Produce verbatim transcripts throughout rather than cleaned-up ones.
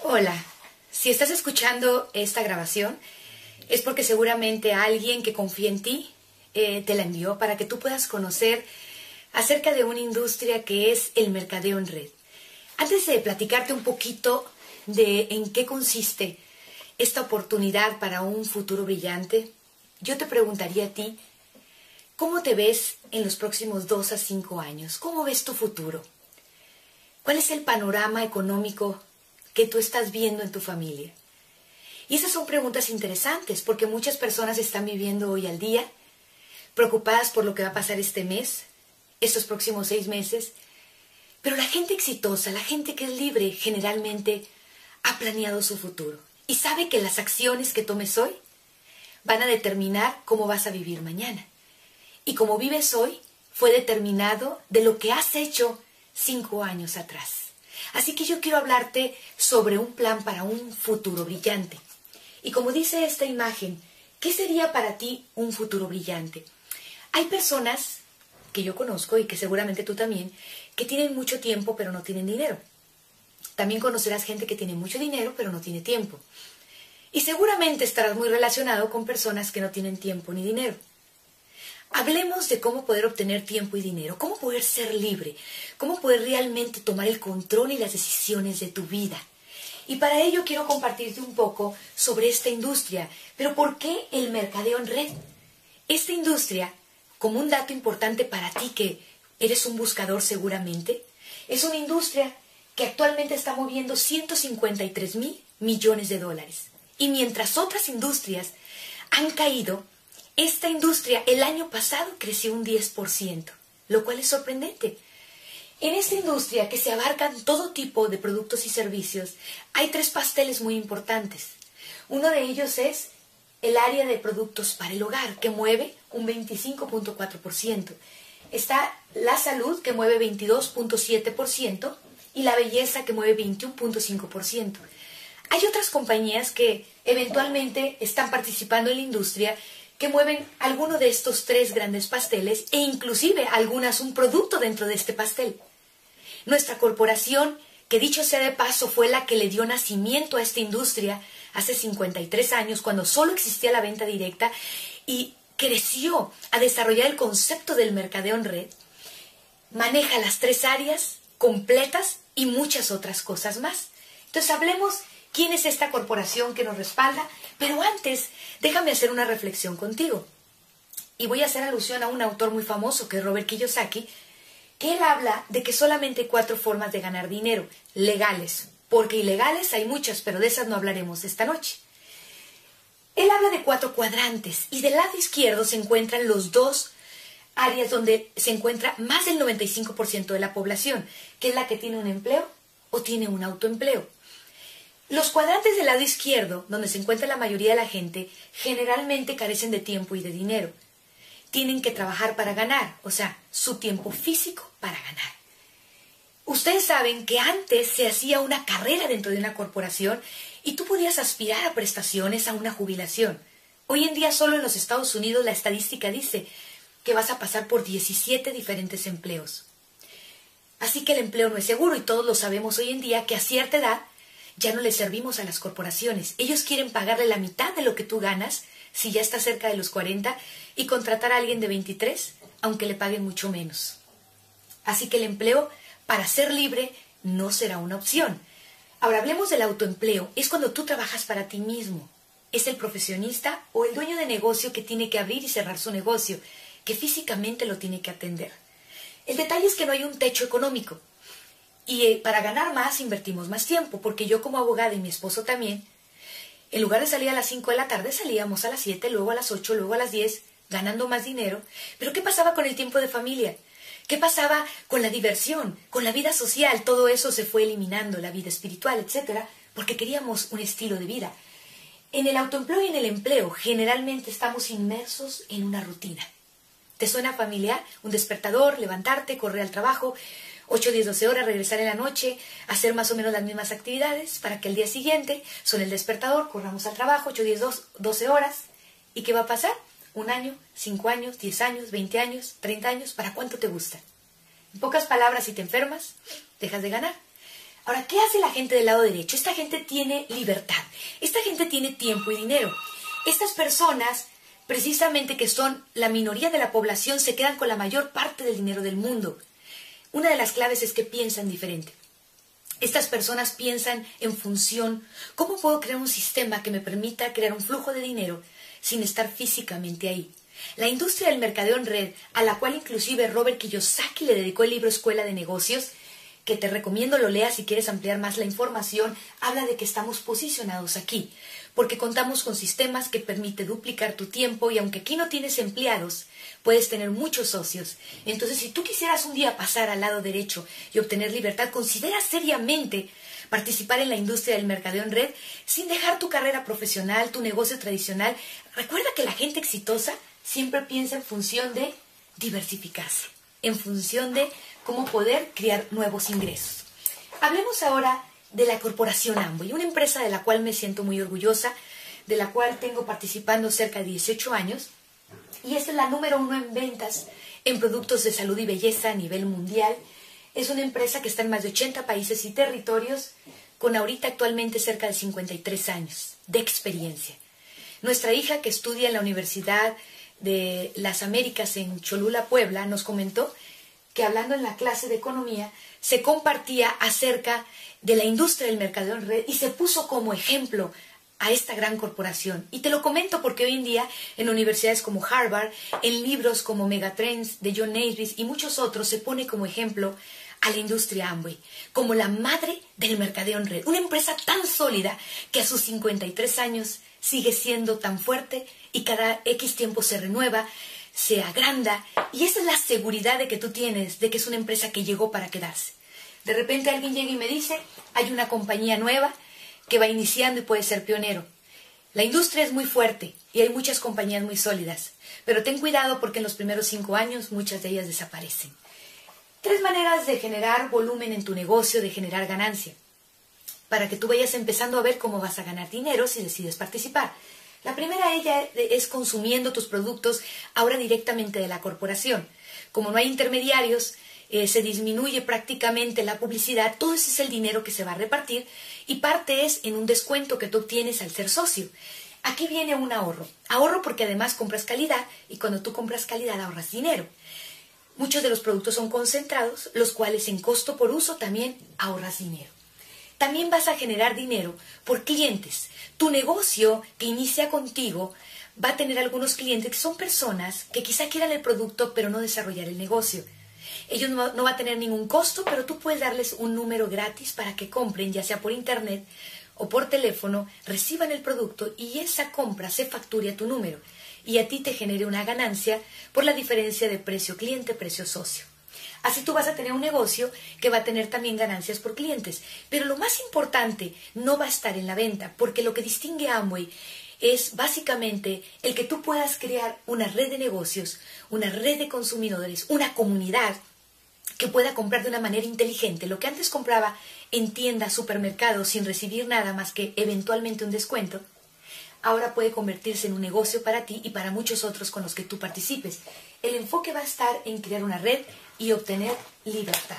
Hola, si estás escuchando esta grabación es porque seguramente alguien que confía en ti eh, te la envió para que tú puedas conocer acerca de una industria que es el mercadeo en red. Antes de platicarte un poquito de en qué consiste esta oportunidad para un futuro brillante, yo te preguntaría a ti, ¿cómo te ves en los próximos dos a cinco años? ¿Cómo ves tu futuro? ¿Cuál es el panorama económico que tú estás viendo en tu familia? Y esas son preguntas interesantes porque muchas personas están viviendo hoy al día, preocupadas por lo que va a pasar este mes, estos próximos seis meses. Pero la gente exitosa, la gente que es libre, generalmente ha planeado su futuro y sabe que las acciones que tomes hoy van a determinar cómo vas a vivir mañana. Y como vives hoy fue determinado de lo que has hecho cinco años atrás. Así que yo quiero hablarte sobre un plan para un futuro brillante. Y como dice esta imagen, ¿qué sería para ti un futuro brillante? Hay personas que yo conozco y que seguramente tú también, que tienen mucho tiempo pero no tienen dinero. También conocerás gente que tiene mucho dinero pero no tiene tiempo. Y seguramente estarás muy relacionado con personas que no tienen tiempo ni dinero. Hablemos de cómo poder obtener tiempo y dinero, cómo poder ser libre, cómo poder realmente tomar el control y las decisiones de tu vida. Y para ello quiero compartirte un poco sobre esta industria. Pero ¿por qué el mercadeo en red? Esta industria, como un dato importante para ti que eres un buscador seguramente, es una industria que actualmente está moviendo ciento cincuenta y tres mil millones de dólares. Y mientras otras industrias han caído, esta industria el año pasado creció un diez por ciento, lo cual es sorprendente. En esta industria, que se abarcan todo tipo de productos y servicios, hay tres pasteles muy importantes. Uno de ellos es el área de productos para el hogar, que mueve un veinticinco punto cuatro por ciento. Está la salud, que mueve veintidós punto siete por ciento, y la belleza, que mueve veintiuno punto cinco por ciento. Hay otras compañías que eventualmente están participando en la industria que mueven alguno de estos tres grandes pasteles e inclusive algunas un producto dentro de este pastel. Nuestra corporación, que dicho sea de paso, fue la que le dio nacimiento a esta industria hace cincuenta y tres años, cuando solo existía la venta directa, y creció a desarrollar el concepto del mercadeo en red, maneja las tres áreas completas y muchas otras cosas más. Entonces hablemos quién es esta corporación que nos respalda, pero antes déjame hacer una reflexión contigo. Y voy a hacer alusión a un autor muy famoso que es Robert Kiyosaki, que él habla de que solamente hay cuatro formas de ganar dinero, legales, porque ilegales hay muchas, pero de esas no hablaremos esta noche. Él habla de cuatro cuadrantes y del lado izquierdo se encuentran los dos áreas donde se encuentra más del noventa y cinco por ciento de la población, que es la que tiene un empleo o tiene un autoempleo. Los cuadrantes del lado izquierdo, donde se encuentra la mayoría de la gente, generalmente carecen de tiempo y de dinero. Tienen que trabajar para ganar, o sea, su tiempo físico para ganar. Ustedes saben que antes se hacía una carrera dentro de una corporación y tú podías aspirar a prestaciones, a una jubilación. Hoy en día solo en los Estados Unidos la estadística dice que vas a pasar por diecisiete diferentes empleos. Así que el empleo no es seguro y todos lo sabemos hoy en día que a cierta edad ya no le servimos a las corporaciones. Ellos quieren pagarle la mitad de lo que tú ganas si ya estás cerca de los cuarenta y contratar a alguien de veintitrés, aunque le paguen mucho menos. Así que el empleo, para ser libre, no será una opción. Ahora hablemos del autoempleo. Es cuando tú trabajas para ti mismo. Es el profesionista o el dueño de negocio que tiene que abrir y cerrar su negocio, que físicamente lo tiene que atender. El detalle es que no hay un techo económico. Y eh, para ganar más invertimos más tiempo, porque yo como abogada y mi esposo también, en lugar de salir a las cinco de la tarde, salíamos a las siete, luego a las ocho, luego a las diez, ganando más dinero. Pero ¿qué pasaba con el tiempo de familia? ¿Qué pasaba con la diversión, con la vida social? Todo eso se fue eliminando, la vida espiritual, etcétera, porque queríamos un estilo de vida. En el autoempleo y en el empleo, generalmente estamos inmersos en una rutina. ¿Te suena familiar? Un despertador, levantarte, correr al trabajo, ocho, diez, doce horas, regresar en la noche, hacer más o menos las mismas actividades para que el día siguiente son el despertador, corramos al trabajo, ocho, diez, doce horas. ¿Y qué va a pasar? Un año, cinco años, diez años, veinte años, treinta años, ¿para cuánto te gusta? En pocas palabras, si te enfermas, dejas de ganar. Ahora, ¿qué hace la gente del lado derecho? Esta gente tiene libertad, esta gente tiene tiempo y dinero. Estas personas, precisamente que son la minoría de la población, se quedan con la mayor parte del dinero del mundo. Una de las claves es que piensan diferente. Estas personas piensan en función, ¿cómo puedo crear un sistema que me permita crear un flujo de dinero sin estar físicamente ahí? La industria del mercadeo en red, a la cual inclusive Robert Kiyosaki le dedicó el libro Escuela de Negocios, que te recomiendo lo leas si quieres ampliar más la información, habla de que estamos posicionados aquí, porque contamos con sistemas que permiten duplicar tu tiempo y aunque aquí no tienes empleados, puedes tener muchos socios. Entonces, si tú quisieras un día pasar al lado derecho y obtener libertad, considera seriamente participar en la industria del mercadeo en red sin dejar tu carrera profesional, tu negocio tradicional. Recuerda que la gente exitosa siempre piensa en función de diversificarse, en función de cómo poder crear nuevos ingresos. Hablemos ahora de la corporación Amway, una empresa de la cual me siento muy orgullosa, de la cual tengo participando cerca de dieciocho años, y es la número uno en ventas en productos de salud y belleza a nivel mundial. Es una empresa que está en más de ochenta países y territorios, con ahorita actualmente cerca de cincuenta y tres años de experiencia. Nuestra hija, que estudia en la Universidad de las Américas en Cholula, Puebla, nos comentó que hablando en la clase de economía se compartía acerca de la industria del mercadeo en red y se puso como ejemplo a esta gran corporación. Y te lo comento porque hoy en día en universidades como Harvard, en libros como Megatrends de John Naisbitt y muchos otros se pone como ejemplo a la industria Amway, como la madre del mercadeo en red. Una empresa tan sólida que a sus cincuenta y tres años sigue siendo tan fuerte y cada X tiempo se renueva, se agranda, y esa es la seguridad de que tú tienes, de que es una empresa que llegó para quedarse. De repente alguien llega y me dice, hay una compañía nueva que va iniciando y puede ser pionero. La industria es muy fuerte y hay muchas compañías muy sólidas, pero ten cuidado porque en los primeros cinco años muchas de ellas desaparecen. Tres maneras de generar volumen en tu negocio, de generar ganancia, para que tú vayas empezando a ver cómo vas a ganar dinero si decides participar. La primera ella es consumiendo tus productos ahora directamente de la corporación. Como no hay intermediarios, eh, se disminuye prácticamente la publicidad, todo ese es el dinero que se va a repartir y parte es en un descuento que tú obtienes al ser socio. Aquí viene un ahorro. Ahorro porque además compras calidad y cuando tú compras calidad ahorras dinero. Muchos de los productos son concentrados, los cuales en costo por uso también ahorras dinero. También vas a generar dinero por clientes. Tu negocio que inicia contigo va a tener algunos clientes que son personas que quizá quieran el producto pero no desarrollar el negocio. Ellos no, no va a tener ningún costo, pero tú puedes darles un número gratis para que compren, ya sea por internet o por teléfono, reciban el producto y esa compra se facture a tu número y a ti te genere una ganancia por la diferencia de precio cliente, precio socio. Así tú vas a tener un negocio que va a tener también ganancias por clientes. Pero lo más importante no va a estar en la venta, porque lo que distingue a Amway es básicamente el que tú puedas crear una red de negocios, una red de consumidores, una comunidad que pueda comprar de una manera inteligente. Lo que antes compraba en tiendas, supermercados, sin recibir nada más que eventualmente un descuento, ahora puede convertirse en un negocio para ti y para muchos otros con los que tú participes. El enfoque va a estar en crear una red y obtener libertad.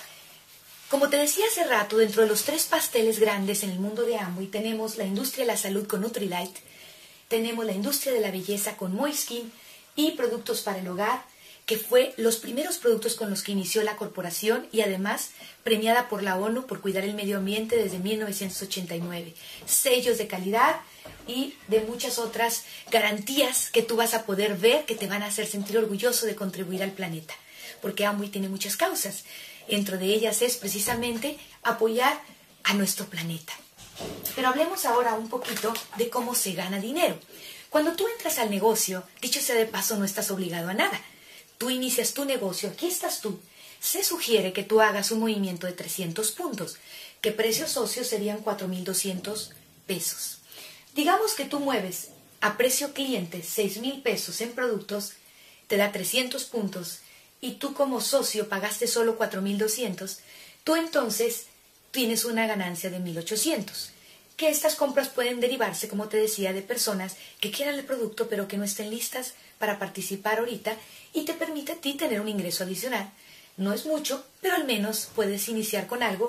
Como te decía hace rato, dentro de los tres pasteles grandes en el mundo de Amway tenemos la industria de la salud con Nutrilite, tenemos la industria de la belleza con Moiskin y productos para el hogar, que fue los primeros productos con los que inició la corporación y además premiada por la ONU por cuidar el medio ambiente desde mil novecientos ochenta y nueve. Sellos de calidad y de muchas otras garantías que tú vas a poder ver que te van a hacer sentir orgulloso de contribuir al planeta. Porque Amway tiene muchas causas. Dentro de ellas es precisamente apoyar a nuestro planeta. Pero hablemos ahora un poquito de cómo se gana dinero. Cuando tú entras al negocio, dicho sea de paso, no estás obligado a nada. Tú inicias tu negocio, aquí estás tú. Se sugiere que tú hagas un movimiento de trescientos puntos, que precio socio serían cuatro mil doscientos pesos. Digamos que tú mueves a precio cliente seis mil pesos en productos, te da trescientos puntos, y tú como socio pagaste solo cuatro mil doscientos, tú entonces tienes una ganancia de mil ochocientos. Que estas compras pueden derivarse, como te decía, de personas que quieran el producto pero que no estén listas para participar ahorita y te permite a ti tener un ingreso adicional. No es mucho, pero al menos puedes iniciar con algo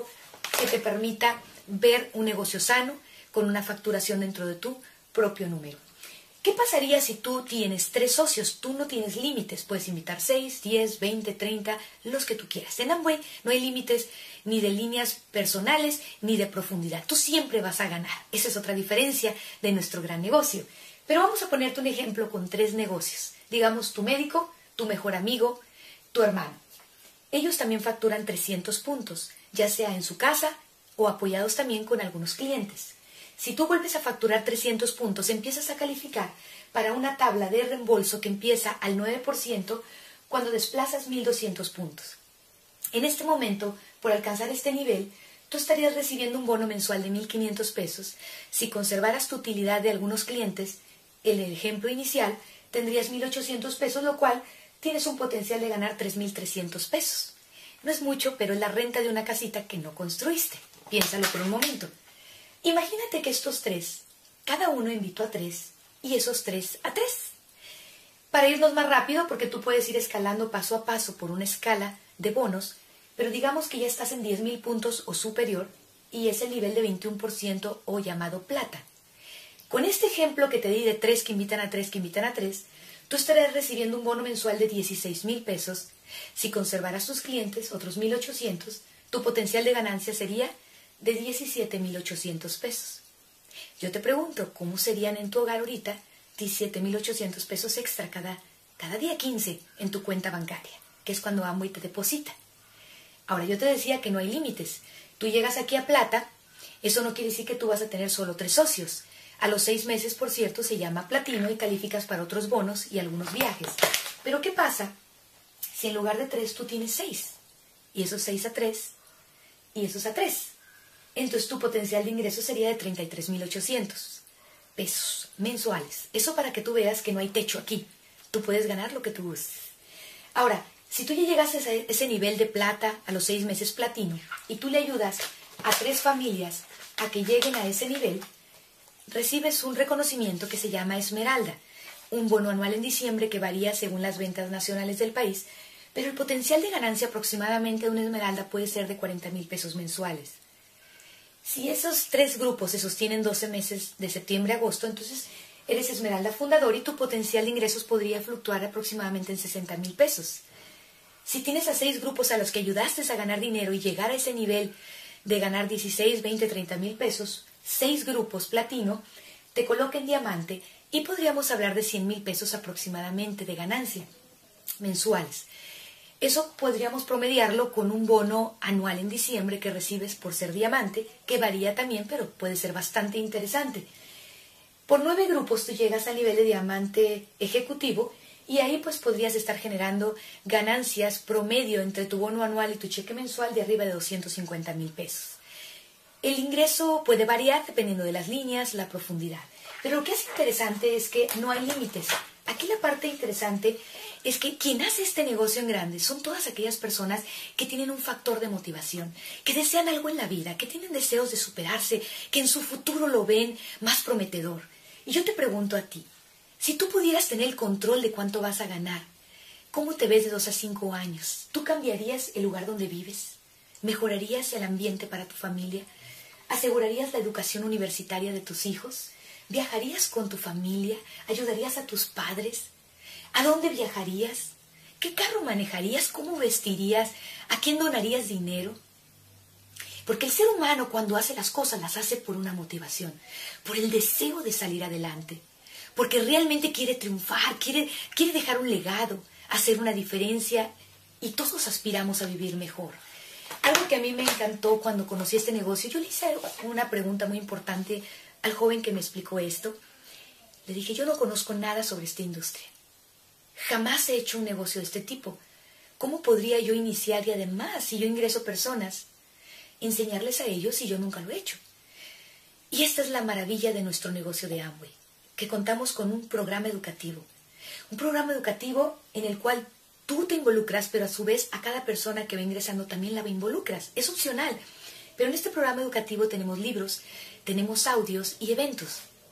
que te permita ver un negocio sano con una facturación dentro de tu propio número. ¿Qué pasaría si tú tienes tres socios? Tú no tienes límites, puedes invitar seis, diez, veinte, treinta, los que tú quieras. En Amway no hay límites ni de líneas personales ni de profundidad. Tú siempre vas a ganar. Esa es otra diferencia de nuestro gran negocio. Pero vamos a ponerte un ejemplo con tres negocios. Digamos tu médico, tu mejor amigo, tu hermano. Ellos también facturan trescientos puntos, ya sea en su casa o apoyados también con algunos clientes. Si tú vuelves a facturar trescientos puntos, empiezas a calificar para una tabla de reembolso que empieza al nueve por ciento cuando desplazas mil doscientos puntos. En este momento, por alcanzar este nivel, tú estarías recibiendo un bono mensual de mil quinientos pesos. Si conservaras tu utilidad de algunos clientes, en el ejemplo inicial, tendrías mil ochocientos pesos, lo cual tienes un potencial de ganar tres mil trescientos pesos. No es mucho, pero es la renta de una casita que no construiste. Piénsalo por un momento. Imagínate que estos tres, cada uno invitó a tres, y esos tres a tres. Para irnos más rápido, porque tú puedes ir escalando paso a paso por una escala de bonos, pero digamos que ya estás en diez mil puntos o superior, y es el nivel de veintiuno por ciento o llamado plata. Con este ejemplo que te di de tres que invitan a tres que invitan a tres, tú estarás recibiendo un bono mensual de dieciséis mil pesos. Si conservaras tus clientes, otros mil ochocientos, tu potencial de ganancia sería de diecisiete mil ochocientos pesos. Yo te pregunto, ¿cómo serían en tu hogar ahorita diecisiete mil ochocientos pesos extra cada, cada día quince en tu cuenta bancaria? Que es cuando Amway te deposita. Ahora, yo te decía que no hay límites. Tú llegas aquí a plata, eso no quiere decir que tú vas a tener solo tres socios. A los seis meses, por cierto, se llama platino y calificas para otros bonos y algunos viajes. Pero ¿qué pasa si en lugar de tres tú tienes seis? Y esos seis a tres, y esos a tres. Entonces tu potencial de ingreso sería de treinta y tres mil ochocientos pesos mensuales. Eso para que tú veas que no hay techo aquí. Tú puedes ganar lo que tú gustes. Ahora, si tú ya llegas a ese, ese nivel de plata a los seis meses platino y tú le ayudas a tres familias a que lleguen a ese nivel, recibes un reconocimiento que se llama Esmeralda, un bono anual en diciembre que varía según las ventas nacionales del país, pero el potencial de ganancia aproximadamente de una Esmeralda puede ser de cuarenta mil pesos mensuales. Si esos tres grupos se sostienen doce meses de septiembre a agosto, entonces eres Esmeralda fundador y tu potencial de ingresos podría fluctuar aproximadamente en sesenta mil pesos. Si tienes a seis grupos a los que ayudaste a ganar dinero y llegar a ese nivel de ganar dieciséis, veinte, treinta mil pesos, seis grupos platino, te coloca en diamante y podríamos hablar de cien mil pesos aproximadamente de ganancia mensuales. Eso podríamos promediarlo con un bono anual en diciembre que recibes por ser diamante, que varía también, pero puede ser bastante interesante. Por nueve grupos tú llegas al nivel de diamante ejecutivo y ahí pues podrías estar generando ganancias promedio entre tu bono anual y tu cheque mensual de arriba de doscientos cincuenta mil pesos. El ingreso puede variar dependiendo de las líneas, la profundidad. Pero lo que es interesante es que no hay límites. Aquí la parte interesante es que quien hace este negocio en grande son todas aquellas personas que tienen un factor de motivación, que desean algo en la vida, que tienen deseos de superarse, que en su futuro lo ven más prometedor. Y yo te pregunto a ti, si tú pudieras tener el control de cuánto vas a ganar, ¿cómo te ves de dos a cinco años? ¿Tú cambiarías el lugar donde vives? ¿Mejorarías el ambiente para tu familia? ¿Asegurarías la educación universitaria de tus hijos? ¿Viajarías con tu familia? ¿Ayudarías a tus padres? ¿A dónde viajarías? ¿Qué carro manejarías? ¿Cómo vestirías? ¿A quién donarías dinero? Porque el ser humano cuando hace las cosas las hace por una motivación, por el deseo de salir adelante, porque realmente quiere triunfar, quiere, quiere dejar un legado, hacer una diferencia y todos aspiramos a vivir mejor. Algo que a mí me encantó cuando conocí este negocio, yo le hice una pregunta muy importante al joven que me explicó esto. Le dije, yo no conozco nada sobre esta industria. Jamás he hecho un negocio de este tipo. ¿Cómo podría yo iniciar y además, si yo ingreso personas, enseñarles a ellos si yo nunca lo he hecho? Y esta es la maravilla de nuestro negocio de Amway, que contamos con un programa educativo. Un programa educativo en el cual tú te involucras, pero a su vez a cada persona que va ingresando también la involucras. Es opcional. Pero en este programa educativo tenemos libros, tenemos audios y eventos.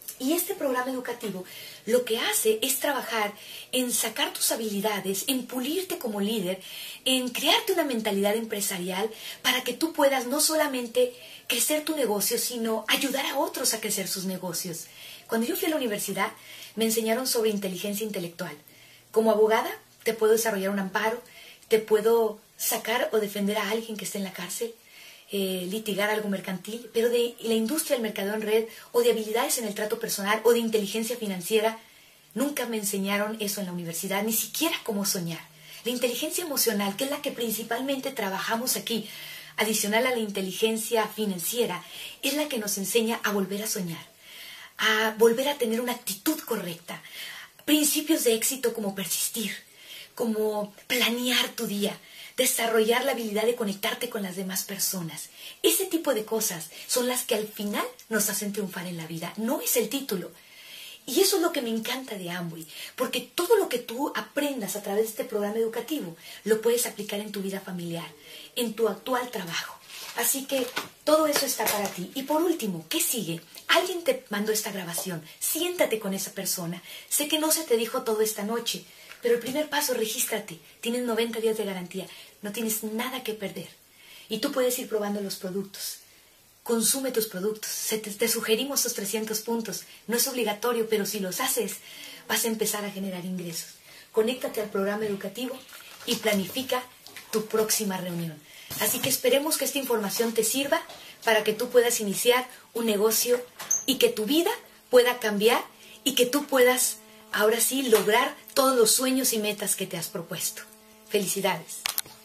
Y este programa educativo lo que hace es trabajar en sacar tus habilidades, en pulirte como líder, en crearte una mentalidad empresarial para que tú puedas no solamente crecer tu negocio, sino ayudar a otros a crecer sus negocios. Cuando yo fui a la universidad, me enseñaron sobre inteligencia intelectual. Como abogada, te puedo desarrollar un amparo, te puedo sacar o defender a alguien que esté en la cárcel, eh, litigar algo mercantil, pero de la industria del mercadeo en red, o de habilidades en el trato personal, o de inteligencia financiera, nunca me enseñaron eso en la universidad, ni siquiera cómo soñar. La inteligencia emocional, que es la que principalmente trabajamos aquí, adicional a la inteligencia financiera, es la que nos enseña a volver a soñar, a volver a tener una actitud correcta, principios de éxito como persistir, como planear tu día, desarrollar la habilidad de conectarte con las demás personas. Ese tipo de cosas son las que al final nos hacen triunfar en la vida, no es el título. Y eso es lo que me encanta de Amway, porque todo lo que tú aprendas a través de este programa educativo lo puedes aplicar en tu vida familiar, en tu actual trabajo. Así que todo eso está para ti. Y por último, ¿qué sigue? Alguien te mandó esta grabación, siéntate con esa persona. Sé que no se te dijo todo esta noche, pero el primer paso, regístrate. Tienes noventa días de garantía, no tienes nada que perder. Y tú puedes ir probando los productos. Consume tus productos. Se te, te sugerimos esos trescientos puntos. No es obligatorio, pero si los haces, vas a empezar a generar ingresos. Conéctate al programa educativo y planifica tu próxima reunión. Así que esperemos que esta información te sirva para que tú puedas iniciar un negocio y que tu vida pueda cambiar y que tú puedas, ahora sí, lograr todos los sueños y metas que te has propuesto. Felicidades.